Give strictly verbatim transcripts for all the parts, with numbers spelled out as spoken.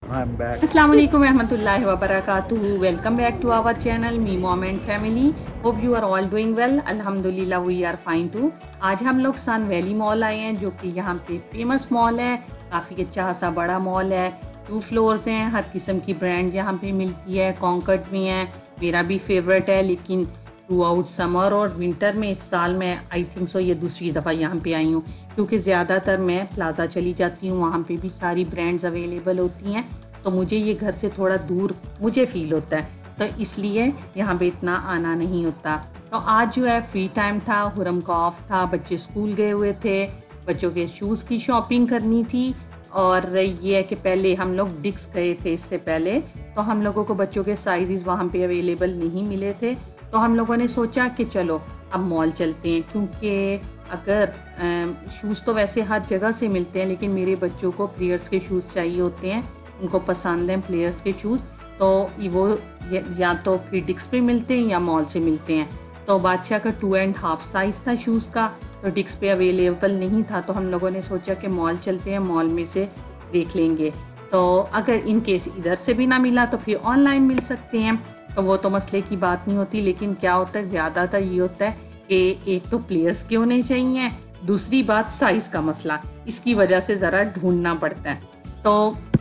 I'm back. अस्सलाम वालेकुम रहमतुल्लाहि व बरकातुहू। Welcome back to our channel me mom and family. Hope you are all doing well. अल्हम्दुलिल्लाह वी आर फाइन टू। आज हम लोग सन वैली मॉल आए हैं, जो कि यहाँ पे फेमस मॉल है। काफ़ी अच्छा सा बड़ा मॉल है। टू फ्लोर्स हैं। हर किस्म की ब्रांड यहाँ पे मिलती है। कॉन्कर्ड भी है, मेरा भी फेवरेट है। लेकिन थ्रू आउट समर और विंटर में इस साल मैं आई थिंक सो ये दूसरी दफ़ा यहाँ पे आई हूँ, क्योंकि ज़्यादातर मैं प्लाज़ा चली जाती हूँ। वहाँ पे भी सारी ब्रांड्स अवेलेबल होती हैं, तो मुझे ये घर से थोड़ा दूर मुझे फील होता है, तो इसलिए यहाँ पे इतना आना नहीं होता। तो आज जो है फ्री टाइम था, हुरम का ऑफ था, बच्चे स्कूल गए हुए थे, बच्चों के शूज़ की शॉपिंग करनी थी। और ये है कि पहले हम लोग डिक्स गए थे इससे पहले, तो हम लोगों को बच्चों के साइज़ वहाँ पे अवेलेबल नहीं मिले थे। तो हम लोगों ने सोचा कि चलो अब मॉल चलते हैं, क्योंकि अगर शूज़ तो वैसे हर जगह से मिलते हैं, लेकिन मेरे बच्चों को प्लेयर्स के शूज़ चाहिए होते हैं, उनको पसंद हैं प्लेयर्स के शूज़। तो वो या तो फिर डिक्स पे मिलते हैं या मॉल से मिलते हैं। तो बादशाह का टू एंड हाफ साइज़ था शूज़ का, तो डिक्स पे अवेलेबल नहीं था। तो हम लोगों ने सोचा कि मॉल चलते हैं, मॉल में से देख लेंगे। तो अगर इन केस इधर से भी ना मिला तो फिर ऑनलाइन मिल सकते हैं, तो वो तो मसले की बात नहीं होती। लेकिन क्या होता है, ज़्यादातर ये होता है कि एक तो प्लेयर्स के होने चाहिए, दूसरी बात साइज़ का मसला, इसकी वजह से ज़रा ढूंढना पड़ता है। तो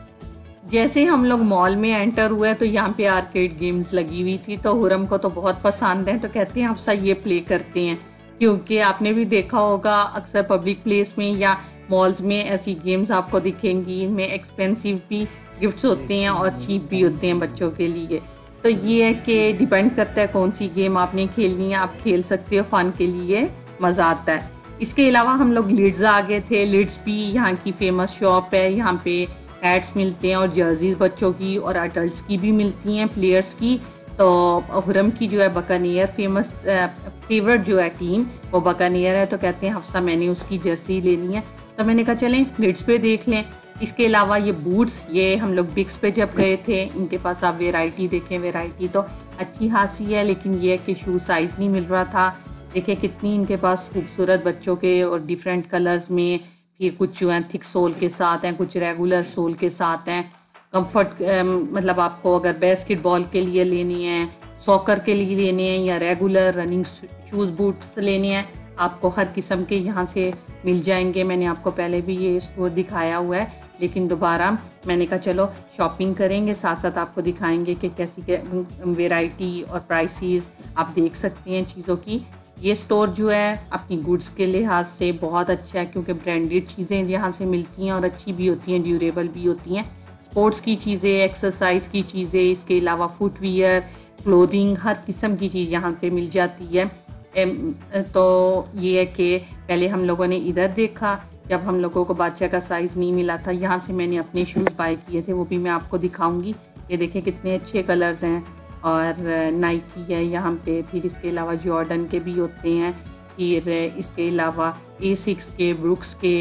जैसे हम लोग मॉल में एंटर हुए तो यहाँ पे आर्केड गेम्स लगी हुई थी, तो हुरम को तो बहुत पसंद है, तो कहते हैं आपसा ये प्ले करते हैं। क्योंकि आपने भी देखा होगा अक्सर पब्लिक प्लेस में या मॉल्स में ऐसी गेम्स आपको दिखेंगी, इनमें एक्सपेंसिव भी गिफ्ट्स होते हैं और चीप भी होते हैं बच्चों के लिए। तो ये है कि डिपेंड करता है कौन सी गेम आपने खेलनी है, आप खेल सकते हो, फ़न के लिए मज़ा आता है। इसके अलावा हम लोग लिड्स आ गए थे। लिड्स भी यहाँ की फेमस शॉप है, यहाँ पे हैट्स मिलते हैं और जर्सीज बच्चों की और अडल्ट्स की भी मिलती हैं, प्लेयर्स की। तो हुरम की जो है बकानियर फेमस फेवरेट जो है टीम, वो बकानियर है, तो कहते हैं हफ्सा मैंने उसकी जर्सी लेनी है। तो मैंने कहा चलें लिड्स पे देख लें। इसके अलावा ये बूट्स, ये हम लोग बिग्स पे जब गए थे, इनके पास आप वेराइटी देखें, वेराइटी तो अच्छी खासी है, लेकिन ये है कि शू साइज़ नहीं मिल रहा था। देखें कितनी इनके पास खूबसूरत बच्चों के और डिफरेंट कलर्स में, फिर कुछ जो हैं थिक सोल के साथ हैं, कुछ रेगुलर सोल के साथ हैं। कंफर्ट मतलब आपको अगर बास्केटबॉल के लिए लेनी है, सॉकर के लिए लेने हैं, या रेगुलर रनिंग शूज़ बूट्स लेने हैं, आपको हर किस्म के यहाँ से मिल जाएंगे। मैंने आपको पहले भी ये स्टोर दिखाया हुआ है, लेकिन दोबारा मैंने कहा चलो शॉपिंग करेंगे, साथ साथ आपको दिखाएंगे कि कैसी वेराइटी और प्राइसेस आप देख सकते हैं चीज़ों की। ये स्टोर जो है अपनी गुड्स के लिहाज से बहुत अच्छा है, क्योंकि ब्रांडेड चीज़ें यहाँ से मिलती हैं और अच्छी भी होती हैं, ड्यूरेबल भी होती हैं। स्पोर्ट्स की चीज़ें, एक्सरसाइज की चीज़ें, इसके अलावा फुटवियर, क्लोथिंग, हर किस्म की चीज़ यहाँ पे मिल जाती है। एम, तो ये है कि पहले हम लोगों ने इधर देखा, जब हम लोगों को बादशाह का साइज़ नहीं मिला था, यहाँ से मैंने अपने शूज़ बाय किए थे, वो भी मैं आपको दिखाऊंगी। ये देखें कितने अच्छे कलर्स हैं, और नाइकी है यहाँ पे, फिर इसके अलावा जॉर्डन के भी होते हैं, फिर इसके अलावा ए सिक्स के, ब्रुक्स के,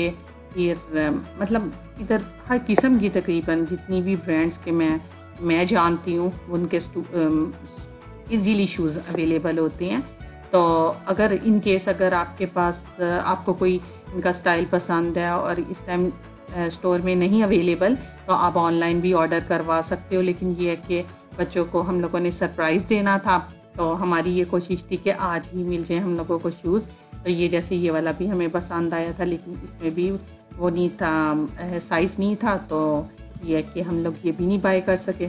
फिर मतलब इधर हर किस्म की तकरीबन जितनी भी ब्रांड्स के मैं मैं जानती हूँ उनके इजीली शूज़ अवेलेबल होते हैं। तो अगर इन केस अगर आपके पास आपको कोई इनका स्टाइल पसंद है और इस टाइम स्टोर में नहीं अवेलेबल, तो आप ऑनलाइन भी ऑर्डर करवा सकते हो। लेकिन ये है कि बच्चों को हम लोगों ने सरप्राइज़ देना था, तो हमारी ये कोशिश थी कि आज ही मिल जाए हम लोगों को शूज़। तो ये जैसे ये वाला भी हमें पसंद आया था, लेकिन इसमें भी वो नहीं था, साइज़ नहीं था, तो ये है कि हम लोग ये भी नहीं बाय कर सके।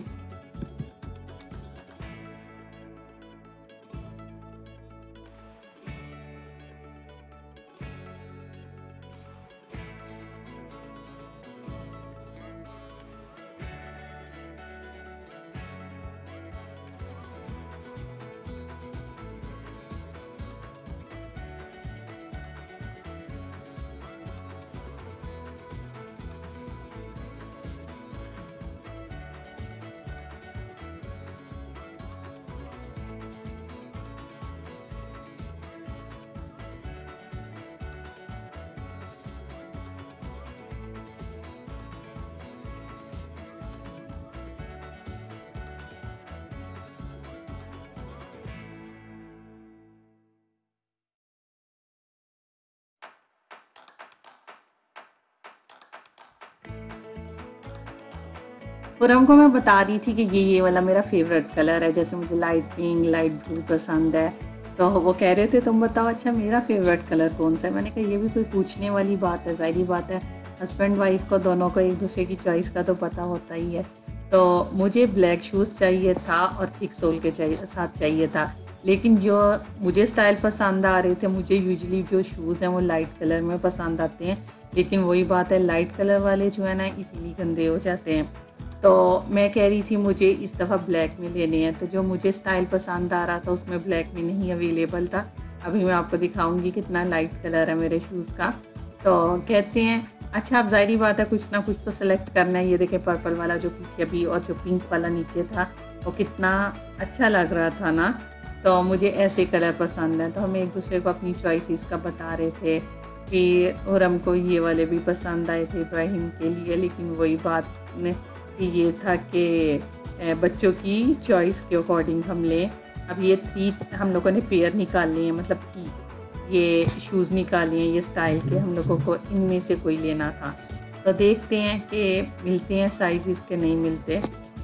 खुरम को मैं बता रही थी कि ये ये वाला मेरा फेवरेट कलर है, जैसे मुझे लाइट पिंक, लाइट ब्लू पसंद है। तो वो कह रहे थे तुम बताओ अच्छा मेरा फेवरेट कलर कौन सा है। मैंने कहा ये भी कोई पूछने वाली बात है, ज़ाहिर बात है हस्बैंड वाइफ को दोनों को एक दूसरे की चॉइस का तो पता होता ही है। तो मुझे ब्लैक शूज़ चाहिए था और थिक सोल के चाहिए साथ चाहिए था, लेकिन जो मुझे स्टाइल पसंद आ रहे थे, मुझे यूजुअली जो शूज़ हैं वो लाइट कलर में पसंद आते हैं, लेकिन वही बात है लाइट कलर वाले जो है ना इसीलिए गंदे हो जाते हैं। तो मैं कह रही थी मुझे इस दफ़ा ब्लैक में लेने हैं, तो जो मुझे स्टाइल पसंद आ रहा था उसमें ब्लैक में नहीं अवेलेबल था। अभी मैं आपको दिखाऊंगी कितना लाइट कलर है मेरे शूज़ का। तो कहते हैं अच्छा अब ज़ाहिर बात है कुछ ना कुछ तो सेलेक्ट करना है। ये देखें पर्पल वाला जो पीछे अभी और जो पिंक वाला नीचे था वो कितना अच्छा लग रहा था ना। तो मुझे ऐसे कलर पसंद हैं, तो हम एक दूसरे को अपनी चॉइसेस का बता रहे थे कि और हमको ये वाले भी पसंद आए थे इब्राहिम के लिए, लेकिन वही बात ने कि ये था कि बच्चों की चॉइस के अकॉर्डिंग हम लें। अब ये थ्री हम लोगों ने पेयर निकाले हैं, मतलब थ्री ये शूज़ निकाले हैं ये स्टाइल के, हम लोगों को इनमें से कोई लेना था। तो देखते हैं कि मिलते हैं साइज़ इसके नहीं मिलते।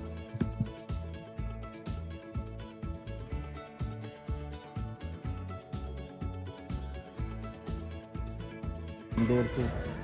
डेढ़ सौ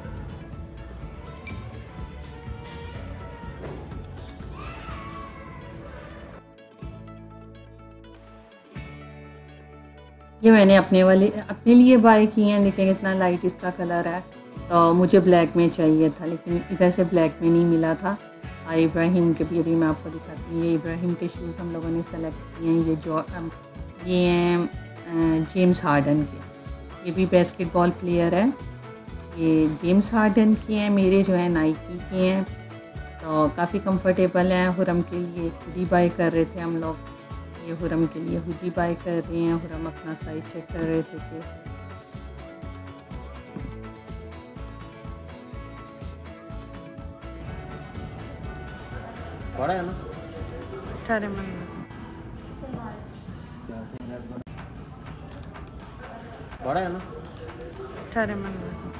ये मैंने अपने वाले अपने लिए बाय किए हैं। देखें कितना लाइट इसका कलर है। तो मुझे ब्लैक में चाहिए था, लेकिन इधर से ब्लैक में नहीं मिला था। और इब्राहिम के भी अभी मैं आपको दिखाती हूँ। ये इब्राहिम के शूज़ हम लोगों ने सेलेक्ट किए हैं। ये जो ये हैं जेम्स हार्डन के, ये भी बास्केटबॉल प्लेयर है। ये जेम्स हार्डन के हैं, मेरे जो है नाइकी के हैं। तो काफ़ी कंफर्टेबल हैं। हुरम के लिए हुडी बाय कर रहे थे हम लोग, ये हुरम के लिए हुडी बाय कर रहे हैं। हुरम अपना साइज चेक कर रहे थे कि बड़ा है ना, सारे मन बड़ा है ना, सारे मन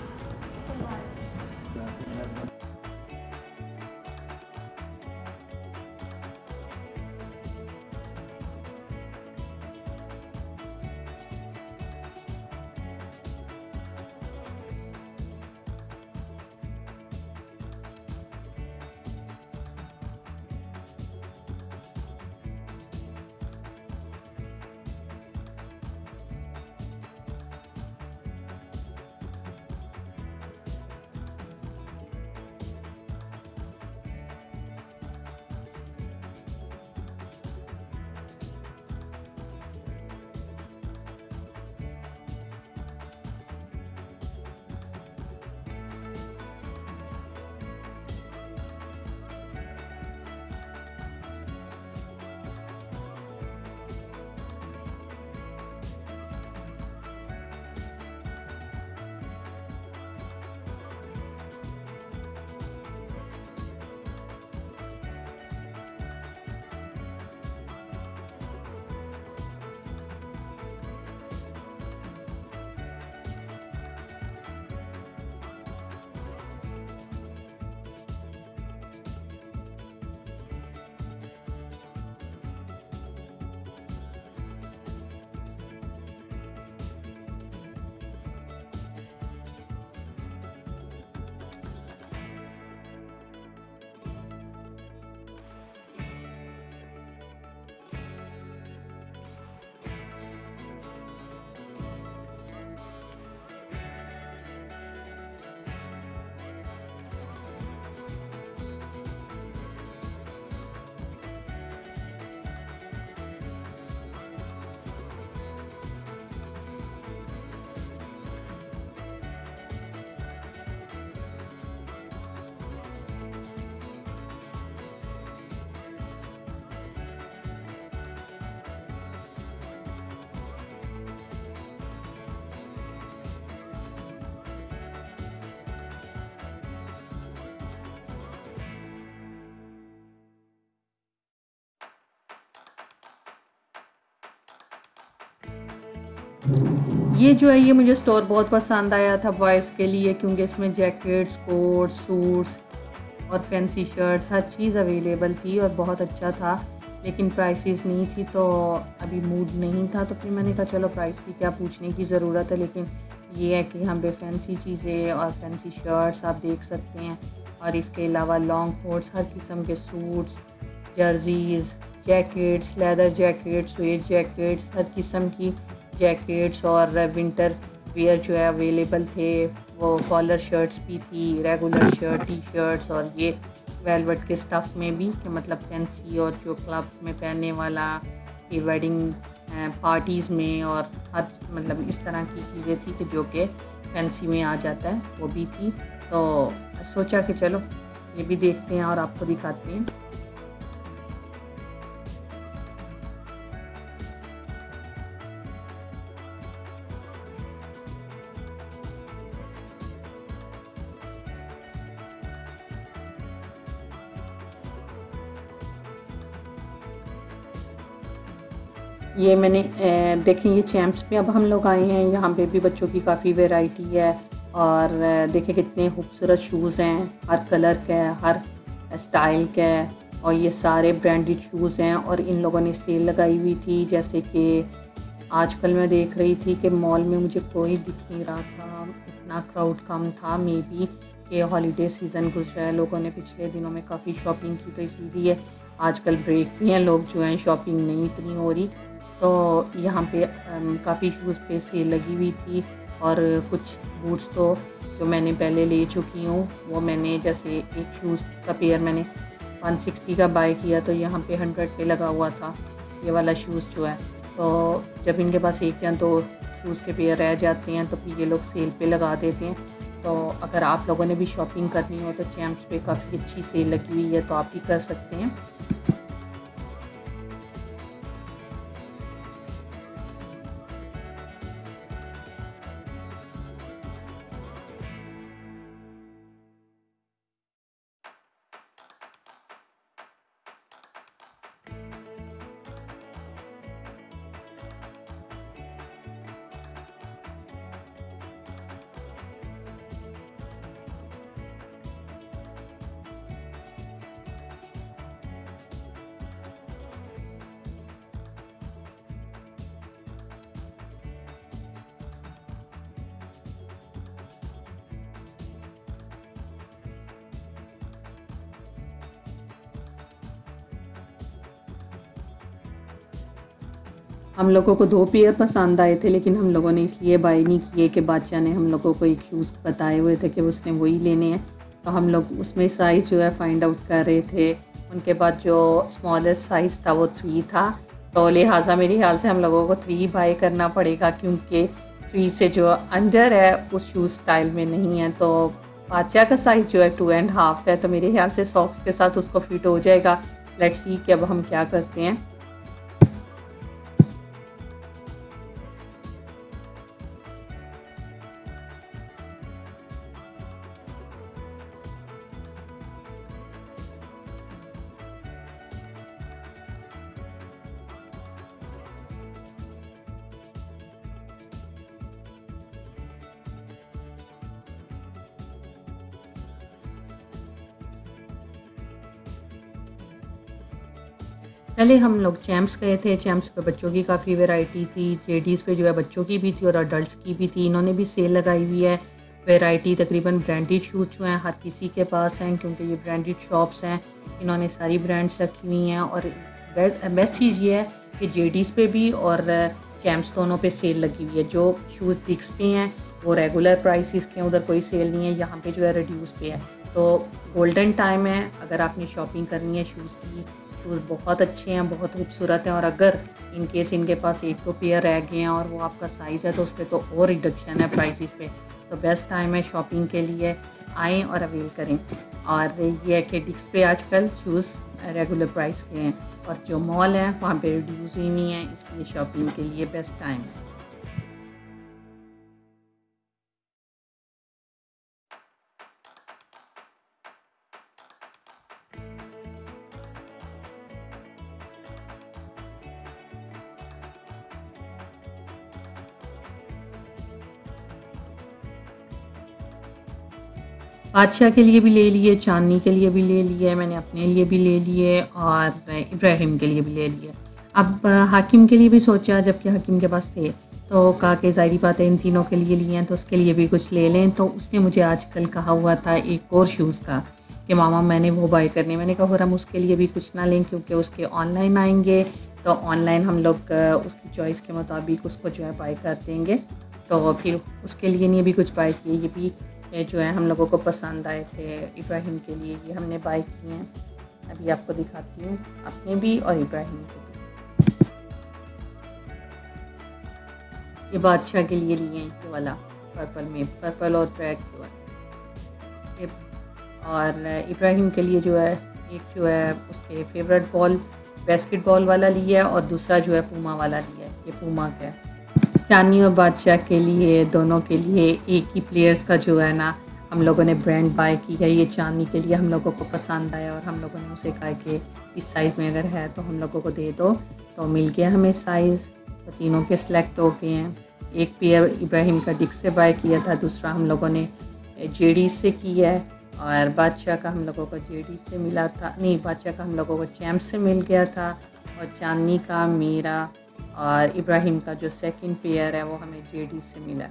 ये जो है ये मुझे स्टोर बहुत पसंद आया था बॉयज़ के लिए, क्योंकि इसमें जैकेट्स, कोट, सूट्स और फैंसी शर्ट्स, हर चीज़ अवेलेबल थी और बहुत अच्छा था। लेकिन प्राइसेस नहीं थी तो अभी मूड नहीं था, तो फिर मैंने कहा चलो प्राइस भी क्या पूछने की ज़रूरत है। लेकिन ये है कि यहाँ पे फैंसी चीज़ें और फैंसी शर्ट्स आप देख सकते हैं, और इसके अलावा लॉन्ग कोट्स, हर किस्म के suits, jerseys, jackets, leather jackets, sweat jackets, हर किस्म की जैकेट्स और विंटर वियर जो है अवेलेबल थे। वो कॉलर शर्ट्स भी थी, रेगुलर शर्ट, टी शर्ट्स, और ये वेलवेट के स्टफ़ में भी, कि मतलब फैंसी और जो क्लब में पहनने वाला, ये वेडिंग पार्टीज़ में, और हर मतलब इस तरह की चीज़ें थी कि जो कि फैंसी में आ जाता है, वो भी थी। तो सोचा कि चलो ये भी देखते हैं और आपको दिखाते हैं। ये मैंने देखें, ये चैम्प्स पे अब हम लोग आए हैं। यहाँ पे भी बच्चों की काफ़ी वैरायटी है, और देखें कितने खूबसूरत शूज़ हैं, हर कलर का है, हर स्टाइल का है, और ये सारे ब्रांडेड शूज़ हैं। और इन लोगों ने सेल लगाई हुई थी, जैसे कि आजकल मैं देख रही थी कि मॉल में मुझे कोई दिख नहीं रहा था, इतना क्राउड कम था। मे बी कि हॉलीडे सीज़न गुजरा है, लोगों ने पिछले दिनों में काफ़ी शॉपिंग की, तो इसीलिए आजकल ब्रेक भी हैं, लोग जो हैं शॉपिंग नहीं इतनी हो रही। तो यहाँ पे काफ़ी शूज़ पे सेल लगी हुई थी, और कुछ बूट्स तो जो मैंने पहले ले चुकी हूँ, वो मैंने, जैसे एक शूज़ का पेयर मैंने वन सिक्सटी का बाय किया, तो यहाँ पे हंड्रेड पे लगा हुआ था ये वाला शूज़ जो है। तो जब इनके पास एक या दो शूज़ के पेयर रह जाते हैं तो फिर ये लोग सेल पे लगा देते हैं। तो अगर आप लोगों ने भी शॉपिंग करनी हो तो चैम्प्स पे काफ़ी अच्छी सेल लगी हुई है, तो आप भी कर सकते हैं। हम लोगों को दो पेयर पसंद आए थे, लेकिन हम लोगों ने इसलिए बाय नहीं किए कि बादशाह ने हम लोगों को एक शूज़ बताए हुए थे कि उसने वही लेने हैं, तो हम लोग उसमें साइज़ जो है फाइंड आउट कर रहे थे। उनके बाद जो स्मॉलेस्ट साइज़ था वो थ्री था, तो लिहाजा मेरे ख्याल से हम लोगों को थ्री बाय करना पड़ेगा, क्योंकि थ्री से जो अंडर है उस शूज़ स्टाइल में नहीं है। तो बादशाह का साइज़ जो है टू एंड हाफ है, तो मेरे ख्याल से सॉक्स के साथ उसको फिट हो जाएगा। लेट्स सी कि अब हम क्या करते हैं। पहले हम लोग चैम्प्स गए थे। चैम्प्स पे बच्चों की काफ़ी वैरायटी थी, जेडीज़ पे जो है बच्चों की भी थी और अडल्ट्स की भी थी। इन्होंने भी सेल लगाई हुई है। वैरायटी तकरीबन ब्रांडेड शूज़ जो हैं हर किसी के पास हैं, क्योंकि ये ब्रांडेड शॉप्स हैं। इन्होंने सारी ब्रांड्स रखी हुई हैं, और बेस्ट चीज़ ये है कि जेडीज़ पे भी और चैम्प्स दोनों पे सेल लगी हुई है। जो शूज़ डिक्स पे हैं वो रेगुलर प्राइसेस के, उधर कोई सेल नहीं है। यहाँ पे जो है रिड्यूस पे है, तो गोल्डन टाइम है अगर आपने शॉपिंग करनी है शूज़ की। शूज़ बहुत अच्छे हैं, बहुत खूबसूरत हैं, और अगर इन केस इनके पास एक दो पेयर रह गए हैं और वो आपका साइज़ है तो उस पर तो और रिडक्शन है प्राइसेस पे। तो बेस्ट टाइम है शॉपिंग के लिए, आएँ और अवेल करें। और ये है कि डिक्स पे आजकल शूज़ रेगुलर प्राइस के हैं, और जो मॉल है वहाँ पे रिड्यूस हुई नहीं है, इसलिए शॉपिंग के लिए बेस्ट टाइम है। बादशाह के लिए भी ले लिए, चांदनी के लिए भी ले लिए, मैंने अपने लिए भी ले लिए और इब्राहिम के लिए भी ले लिए। अब हाकिम के लिए भी सोचा, जबकि हाकिम के पास थे तो कहा कि ज़ाहिर बात है इन तीनों के लिए लिए हैं तो उसके लिए भी कुछ ले लें। तो उसने मुझे आजकल कहा हुआ था एक और शूज़ का कि मामा मैंने वो बाय करने। मैंने कहा हम उसके लिए भी कुछ ना लें क्योंकि उसके ऑनलाइन आएंगे तो ऑनलाइन हम लोग उसकी चॉइस के मुताबिक उसको जो है बाय कर देंगे। तो फिर उसके लिए नहीं भी कुछ बाय किए, ये भी ये जो है हम लोगों को पसंद आए थे। इब्राहिम के लिए ये हमने बाय किए हैं, अभी आपको दिखाती हूँ, अपने भी और इब्राहिम के भी। ये बादशाह के लिए लिए हैं ये वाला पर्पल में, पर्पल और ब्लैक जो है ये, और इब्राहिम के लिए जो है एक जो है उसके फेवरेट बॉल बास्केटबॉल वाला लिया है और दूसरा जो है पूमा वाला लिया है, ये पूमा का है। चांदनी और बादशाह के लिए दोनों के लिए एक ही प्लेयर्स का जो है ना हम लोगों ने ब्रांड बाय किया। ये चांदनी के लिए हम लोगों को पसंद आया और हम लोगों ने उसे कहा कि इस साइज़ में अगर है तो हम लोगों को दे दो, तो मिल गया हमें साइज़। तो तीनों के सिलेक्ट हो गए हैं। एक पेयर इब्राहिम का डिक्स से बाय किया था, दूसरा हम लोगों ने जेडी से किया है और बादशाह का हम लोगों को जेडी से मिला था, नहीं बादशाह का हम लोगों को चैम्प से मिल गया था, और चांदनी का मेरा और इब्राहिम का जो सेकंड पेयर है वो हमें जेडी से मिला।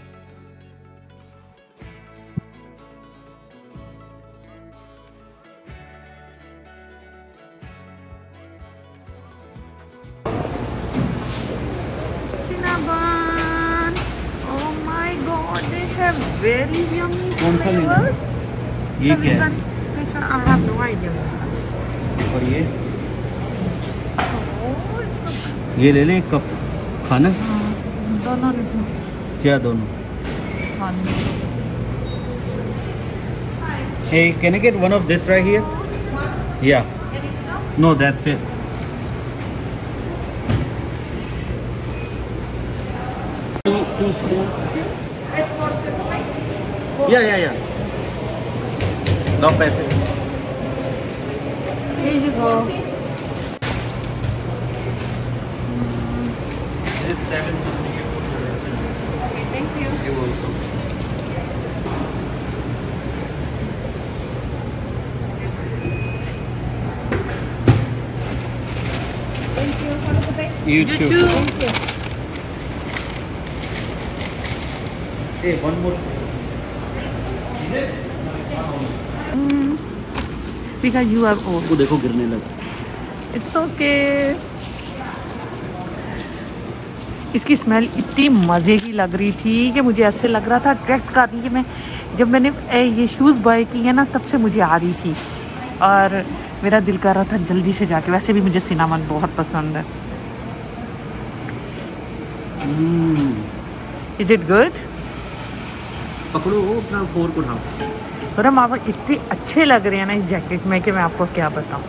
Cinnabon, oh my God, they have very yummy कौन सा लेना? flavors. ये क्या है? Which one? I have no idea. और ये Oh, it's ये ले लें एक कप खाना, दोनों क्या दोनों? Hey, can I get one of this right here? Yeah. No, that's it. Two, two spoons. Yeah, yeah, yeah. दो पैसे. Here you go. This is seven something. Okay, thank you. You're welcome. Thank you. Have a good day. You, You too. too. Thank you. Hey, one more. Because you are old. वो देखो गिरने लगा. It's okay. इसकी smell इतनी मज़े की लग रही थी कि मुझे ऐसे लग रहा था अट्रैक्ट कर रही है। मैं जब मैंने ये शूज़ बाय की है ना तब से मुझे आ रही थी और मेरा दिल कर रहा था जल्दी से जाके। वैसे भी मुझे सिनामन बहुत पसंद है। Is it good? पकड़ो वो अपना फोर्क उठाओ. और हम आप इतने अच्छे लग रहे हैं ना इस जैकेट में कि मैं आपको क्या बताऊं।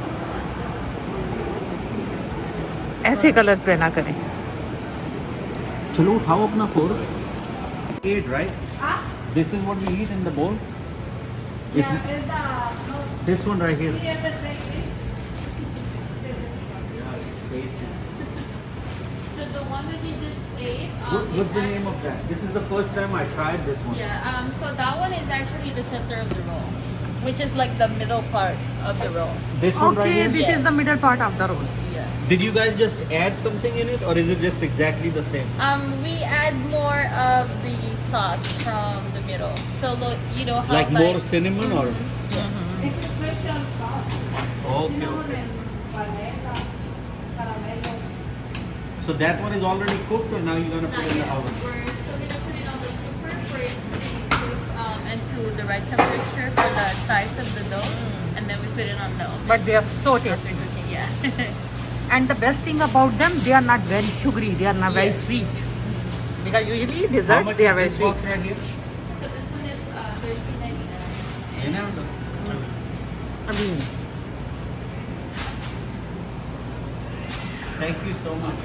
ऐसे कलर पहना करें। चलो उठाओ अपना fork. Eat, right? This is what we eat in the bowl. This, this one right here. So the one that you just ate, um, What, what's is the act- name of that? This is the first time I tried this one. Yeah, um, so that one is actually the center of the roll, which is like the middle part of the roll. This one right Okay, here. this is the middle part of the roll. Yeah. Did you guys just add something in it, or is it just exactly the same? Um, we add more of the sauce from the middle. So look, you know how Like more cinnamon, or? Yes. Okay, okay. So that one is already cooked, or now you're gonna put Not it in the yet. oven? We're still gonna put it on the cooker for it to be cooked um, and to the right temperature for the size of the dough, and then we put it on the oven. But they are so tasty. Yeah. And the best thing about them, they are not very sugary. They are not very Yes. sweet. Because usually How desserts, much they is are very this sweet. box right here? So this one is uh, thirteen ninety-nine. I mean, Thank you so much.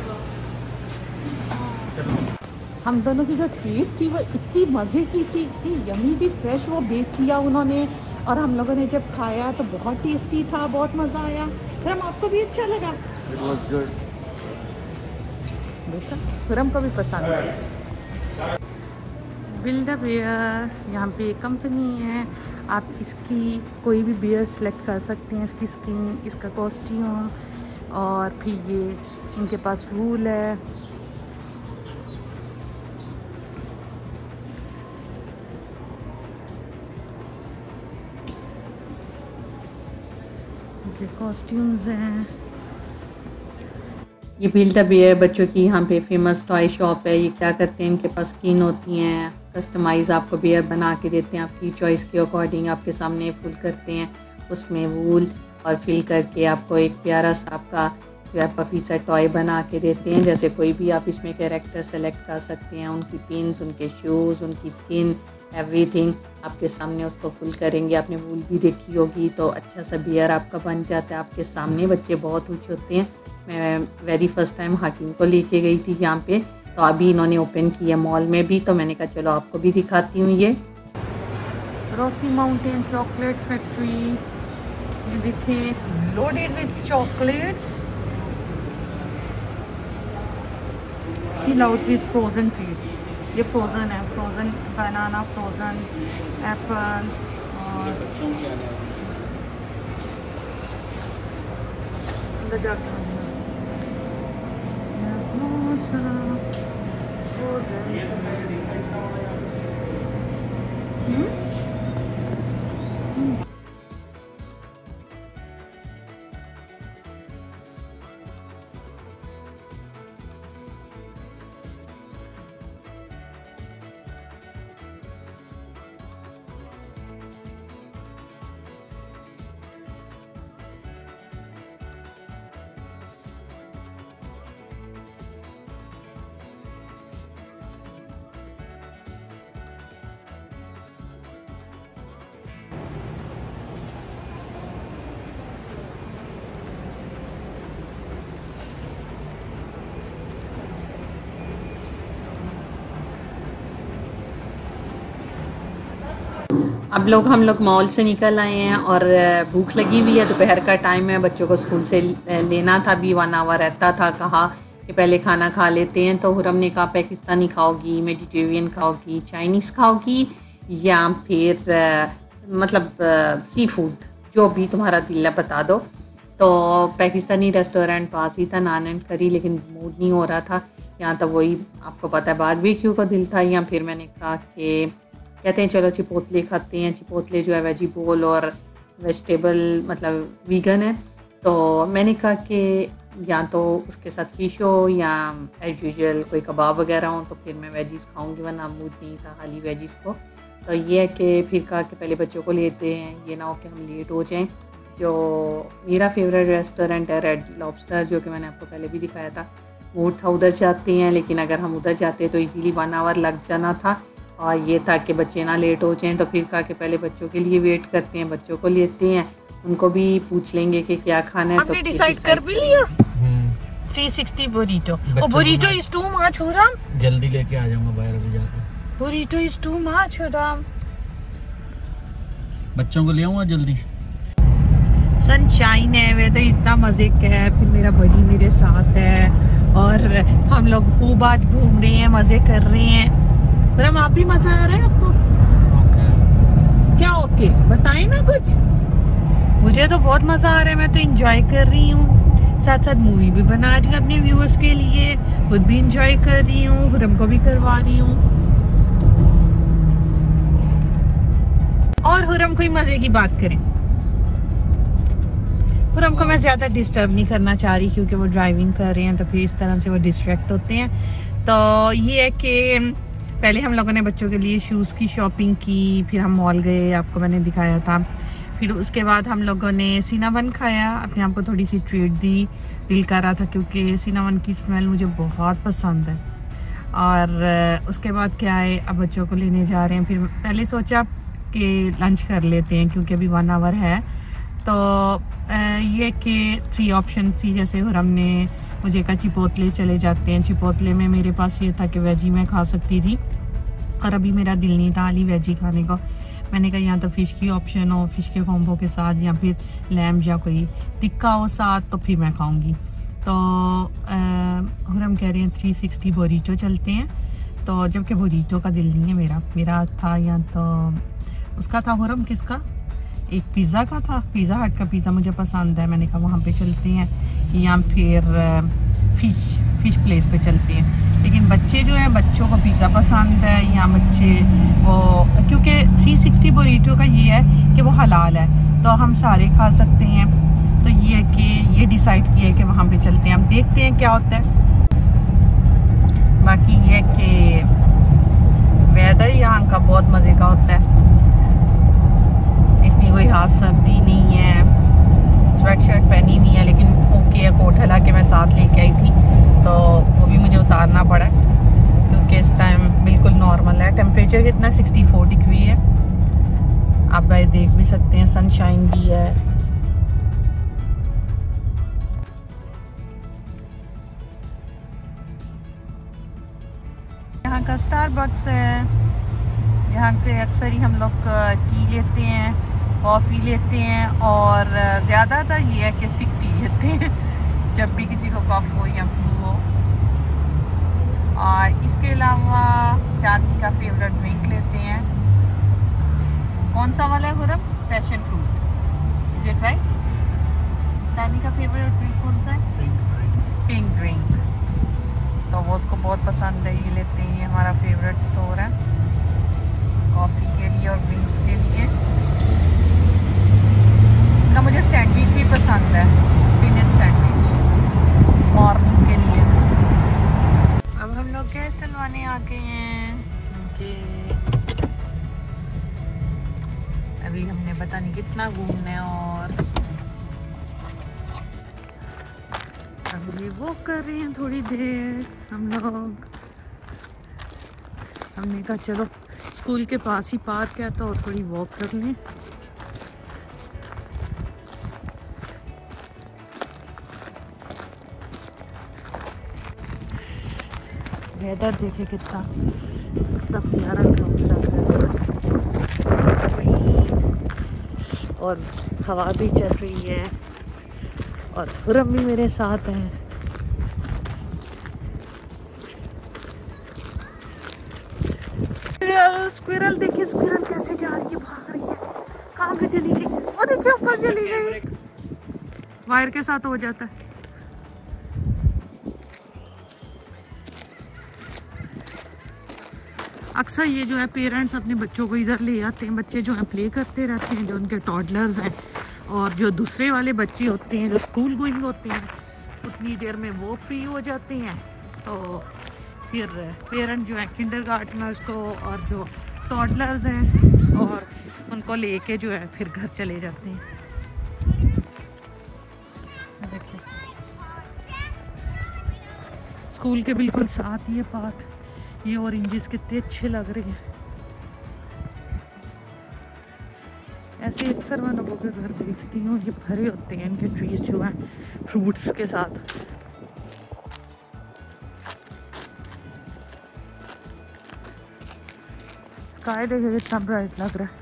हम दोनों की जो treat थी वो इतनी मज़े की थी, इतनी यमी थी, फ्रेश वो बेक किया उन्होंने और हम लोगों ने जब खाया तो बहुत टेस्टी था, बहुत मज़ा आया। फिर हम आपको भी अच्छा लगा? It was good. देखा, फिर हमको भी पसंद आया। बिल्डअप एयर यहाँ पे कंपनी है, आप इसकी कोई भी बियर सेलेक्ट कर सकते हैं, इसकी स्किन, इसका कॉस्ट्यूम, और फिर ये इनके पास वूल है। ये कॉस्ट्यूम्स हैं। ये बिल्डअप बियर बच्चों की यहाँ पे फेमस टॉय शॉप है। ये क्या करते हैं, इनके पास स्किन होती हैं, कस्टमाइज़ आपको बियर बना के देते हैं, आपकी चॉइस के अकॉर्डिंग आपके सामने फुल करते हैं उसमें वूल, और फिल करके आपको एक प्यारा सा आपका जो है पफी सा टॉय बना के देते हैं। जैसे कोई भी आप इसमें कैरेक्टर सेलेक्ट कर सकते हैं, उनकी पिन्स, उनके शूज़, उनकी स्किन, एवरीथिंग आपके सामने उसको फुल करेंगे। आपने वूल भी देखी होगी, तो अच्छा सा बियर आपका बन जाता है आपके सामने। बच्चे बहुत खुश होते हैं। मैं वेरी फर्स्ट टाइम हाकिम को लेके गई थी यहाँ पे, तो अभी इन्होंने ओपन किया मॉल में भी, तो मैंने कहा चलो आपको भी दिखाती हूँ। ये रॉकी माउंटेन चॉकलेट फैक्ट्री, ये देखें loaded with chocolates, chill out with frozen treat. ये फ्रोज़न है, फ्रोज़न बनाना, फ्रोज़न एप्पल, और अंदर जाके अब लोग हम लोग मॉल से निकल आए हैं और भूख लगी हुई है। दोपहर का टाइम है, बच्चों को स्कूल से लेना था, भी वन आवर रहता था। कहा कि पहले खाना खा लेते हैं, तो हुरम ने कहा पाकिस्तानी खाओगी, मेडिटेरियन खाओगी, चाइनीज़ खाओगी, या फिर आ, मतलब सी फूड, जो भी तुम्हारा दिल है बता दो। तो पाकिस्तानी रेस्टोरेंट पास ही था, नान एंड करी, लेकिन मूड नहीं हो रहा था। यहाँ तो वही आपको पता है बारबेक्यू का दिल था। या फिर मैंने कहा कि कहते हैं चलो चिपोतले खाते हैं। चिपोतले जो है वेजी बोल और वेजिटेबल मतलब वीगन है, तो मैंने कहा कि या तो उसके साथ फिश हो या एज यूजुअल कोई कबाब वगैरह हो, तो फिर मैं वेजीज़ खाऊंगी, वरना मूड नहीं था खाली वेजीज़ को। तो ये है कि फिर कहा कि पहले बच्चों को लेते हैं, ये ना हो कि हम लेट हो जाएं। जो मेरा फेवरेट रेस्टोरेंट है रेड लॉबस्टर, जो कि मैंने आपको पहले भी दिखाया था, मूड था उधर जाते हैं, लेकिन अगर हम उधर जाते तो इजीली वन आवर लग जाना था। और ये था कि बच्चे ना लेट हो जाएं, तो फिर कहा कि पहले बच्चों के लिए वेट करते हैं, बच्चों को लेते हैं, उनको भी पूछ लेंगे कि क्या खाना है। आपने तो डिसाइड कर भी लिया? Three sixty burrito. Oh burrito is too much हो रहा। जल्दी लेके आ जाऊंगा बाहर अभी जाकर। बुरीटो इज टू मच हो रहा। बच्चों को ले आऊंगा जल्दी। सनशाइन है, वेदर इतना मजे का है, फिर मेरा बड़ी मेरे साथ है और हम लोग खूब आज घूम रहे हैं, मजे कर रहे हैं। पर हम आप भी मजा आ रहा है आपको? ओके। क्या ओके बताएं ना कुछ। मुझे तो बहुत मजा आ रहा है, मैं तो एंजॉय कर रही हूँ, साथ साथ मूवी भी बना रही हूँ अपने व्यूअर्स के लिए, खुद भी एंजॉय कर रही हूँ, हुरम को भी करवा रही हूँ। और हुरम कोई मजे की बात करें। हुरम को मैं ज्यादा डिस्टर्ब नहीं करना चाह रही, क्योंकि वो ड्राइविंग कर रहे हैं, तो फिर इस तरह से वो डिस्ट्रैक्ट होते हैं। तो ये है कि पहले हम लोगों ने बच्चों के लिए शूज़ की शॉपिंग की, फिर हम मॉल गए, आपको मैंने दिखाया था। फिर उसके बाद हम लोगों ने सिनामन खाया, अपने आप को थोड़ी सी ट्रीट दी, दिल कर रहा था, क्योंकि सिनामन की स्मेल मुझे बहुत पसंद है। और उसके बाद क्या है, अब बच्चों को लेने जा रहे हैं। फिर पहले सोचा कि लंच कर लेते हैं, क्योंकि अभी वन आवर है। तो ये कि थ्री ऑप्शन थी, जैसे हुरम ने मुझे कहा चिपोतले चले जाते हैं। चिपोतले में मेरे पास ये था कि वेजी मैं खा सकती थी, और अभी मेरा दिल नहीं था खाली वेजी खाने का। मैंने कहा या तो फ़िश की ऑप्शन हो, फ़िश के कॉम्बो के साथ, या फिर लैम्ब या कोई टिक्का हो साथ, तो फिर मैं खाऊंगी। तो हुरम कह रहे हैं थ्री सिक्सटी बोरीटो चलते हैं, तो जबकि बोरीटो का दिल नहीं है मेरा। मेरा था या तो उसका था हुरम, किसका? एक पिज़्ज़ा का था। पिज़्ज़ा हट का पिज़्ज़ा मुझे पसंद है, मैंने कहा वहाँ पे चलते हैं, या फिर फ़िश फ़िश प्लेस पे चलते हैं। लेकिन बच्चे जो हैं, बच्चों को पिज़्ज़ा पसंद है, या बच्चे वो, क्योंकि थ्री सिक्सटी बुरीटो का ये है कि वो हलाल है तो हम सारे खा सकते हैं। तो ये है कि ये डिसाइड किया है कि वहाँ पे चलते हैं, हम देखते हैं क्या होता है। बाकी ये है कि वेदर यहाँ का बहुत मज़े का होता है, इतनी कोई खास सर्दी नहीं है। स्वेट शर्ट पहनी हुई है, लेकिन ओके है, कोट हला के मैं साथ लेके आई थी तो वो भी मुझे उतारना पड़ा क्योंकि इस टाइम बिल्कुल नॉर्मल है। टेम्परेचर कितना, सिक्सटी फोर डिग्री है। आप भाई देख भी सकते हैं, सनशाइन भी है। यहाँ का स्टारबक्स है, यहाँ से अक्सर ही हम लोग टी लेते हैं, कॉफ़ी लेते हैं, और ज़्यादातर ये है कि सिक टी लेते हैं जब भी किसी को कफ हो या फ्लू हो। और इसके अलावा चांदनी का फेवरेट ड्रिंक लेते हैं। कौन सा वाला है Hurram? Passion fruit, is it right? Chandni का फेवरेट ड्रिंक कौन सा है? Pink drink. तो वो उसको बहुत पसंद है, ये लेते हैं। ये हमारा फेवरेट स्टोर है कॉफ़ी के लिए और ड्रिंक्स के लिए। इसका मुझे सैंडविच भी पसंद है, स्पिनच सैंडविच मॉर्निंग के लिए। अब हम लोग गैस डलवाने आ गए हैं क्योंकि अभी हमने पता नहीं कितना घूमना है, और अभी वॉक कर रहे हैं थोड़ी देर हम लोग। हमने कहा चलो स्कूल के पास ही पार्क है तो थोड़ी वॉक कर लें। वेदर देखे कितना कितना प्यारा ग्राउंड लग रहा है, और हवा भी चल रही है, और हुरम भी मेरे साथ है। स्क्विरल स्क्विरल देखिए, स्क्विरल कैसे जा रही है, भाग रही है। कहाँ पे चली गई? वो देखिए ऊपर चली गई, वायर के साथ हो जाता है। अक्सर ये जो है पेरेंट्स अपने बच्चों को इधर ले आते हैं, बच्चे जो है प्ले करते रहते हैं, जो उनके टॉडलर्स हैं, और जो दूसरे वाले बच्चे होते हैं जो स्कूल गोइंग होते हैं, उतनी देर में वो फ्री हो जाते हैं। तो फिर पेरेंट जो है किंडरगार्टनर्स को और जो टॉडलर्स हैं और उनको लेके जो है फिर घर चले जाते हैं। देखिए स्कूल के बिल्कुल साथ ही है पार्क। ये ऑरेंजेस कितने अच्छे लग रहे हैं। ऐसे अक्सर मैं लोगों के घर देखती हूँ, ये भरे होते हैं इनके ट्रीज जो हैं फ्रूट्स के साथ। स्काई देखिए कितना ब्राइट लग रहा है।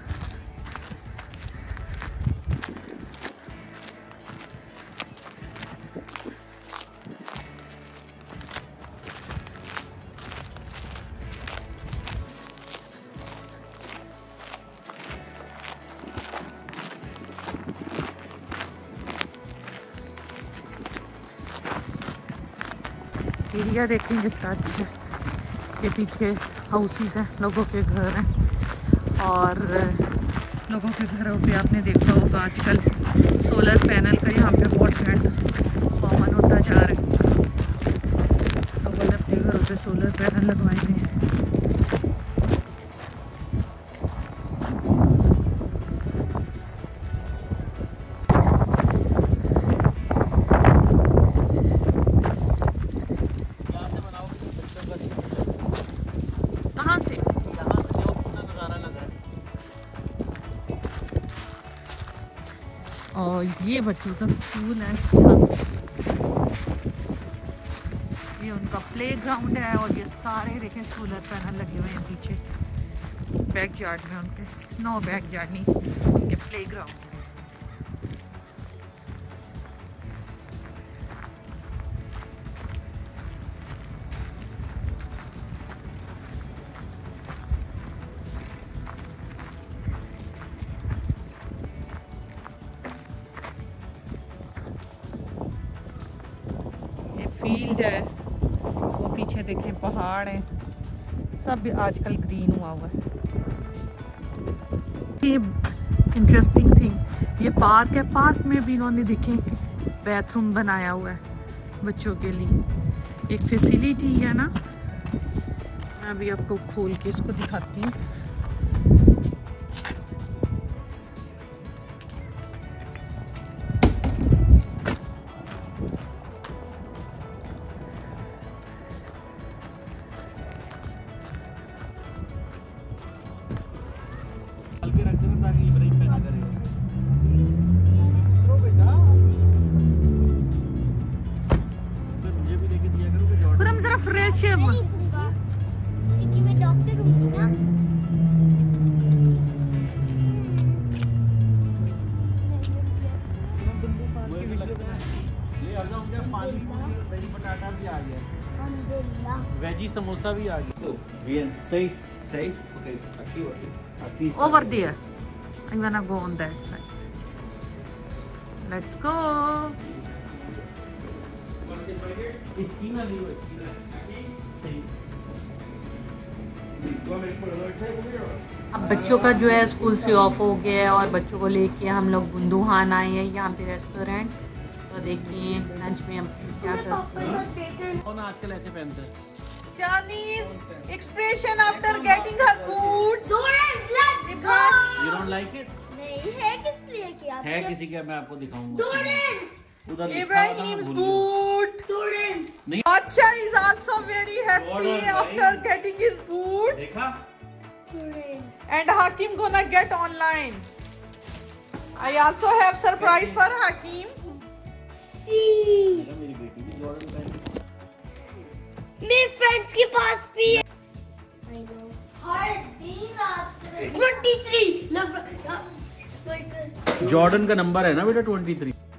एरिया देखें कितना अच्छा है। ये पीछे हाउसेस हैं, लोगों के घर हैं, और लोगों के घरों पे आपने देखा होगा आजकल सोलर पैनल का यहाँ पे बहुत ट्रेंड कॉमन होता जा रहा है। लोगों ने अपने घरों पे सोलर पैनल लगवाए हैं। और ये बच्चों का स्कूल है, ये उनका प्लेग्राउंड है, और ये सारे देखें सोलर पैनल लगे हुए हैं पीछे बैक यार्ड में उनके। नो बैक यार्ड नहीं, उनके प्लेग्राउंड। फील्ड है, वो पीछे देखें पहाड़ है, सब आजकल ग्रीन हुआ हुआ है। ये इंटरेस्टिंग थिंग, ये पार्क है, पार्क में भी इन्होंने देखें बाथरूम बनाया हुआ है बच्चों के लिए, एक फैसिलिटी है ना। मैं अभी आपको खोल के इसको दिखाती हूँ। हल्के रख देना ताकि इब्राहिम पे ना करे। तो बेटा फिर मुझे भी लेके दिया करो कि जॉर्डन। पूरा जरा फ्रेश है मैं नहीं दूंगा क्योंकि मैं डॉक्टर हूँ ना। मुझे भी लगता है ये आ जाओ, क्या पानी वेजी पटाटा भी आ गया, अल्हम्दुलिल्लाह। वेजी समोसा भी आ गया। तो bien seis seis okay aquí aquí está. over there. I'm gonna go on that side. Let's go. Esquina ali, esquina aqui. Sim. अब बच्चों का जो है स्कूल से ऑफ हो गया है और बच्चों को लेके हम लोग बुंदुहान आए हैं यहाँ पे रेस्टोरेंट। तो देखिए लंच में हम क्या करते हैं। कौन आजकल ऐसे पहनता है? Shani's expression after getting her boots. Students, let's go. You don't like it? नहीं है किस लिए किया? है किसी का, मैं आपको दिखाऊंगा। Students, उधर लिखा था, Ibrahim's भूल गया। boot. students. नहीं Acha is also very happy Jordan, after right? getting his boots. देखा? Students. And Hakim gonna get online. I also have surprise for Hakim. See. देखा, मेरी बेटी भी जॉर्डन पहनी। मेरे फ्रेंड्स के पास भी है। हर दिन आपसे twenty-three. जॉर्डन का नंबर है ना बेटा ट्वेंटी थ्री।